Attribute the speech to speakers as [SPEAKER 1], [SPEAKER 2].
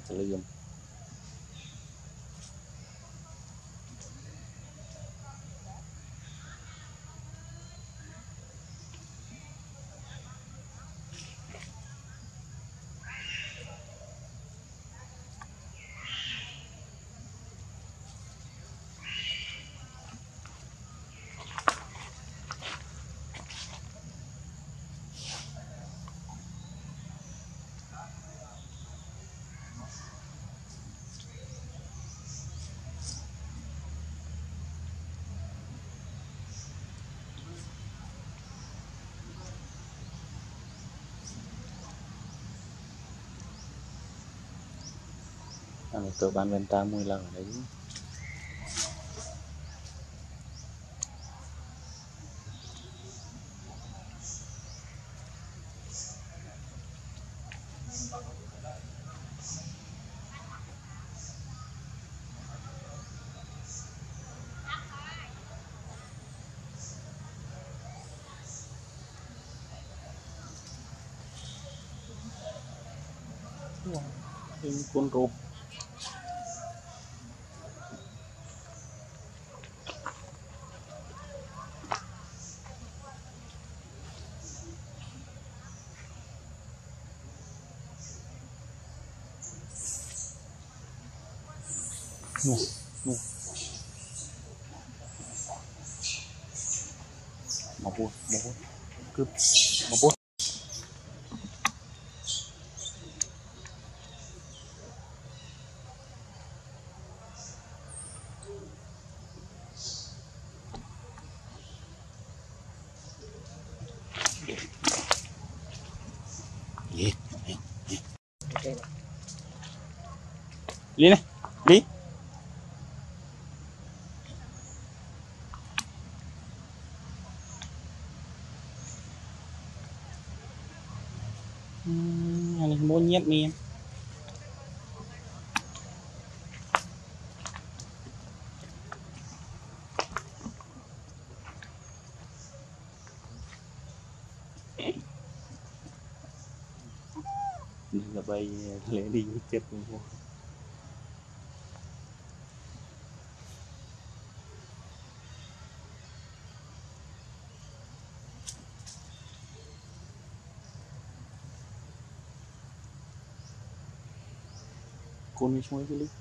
[SPEAKER 1] lươn tôi bán bên ta mùi lần ở đấy con rùa một cướp một bút đi này đi này mua nhét miên là bay lấy đi chết luôn con đi xuống cái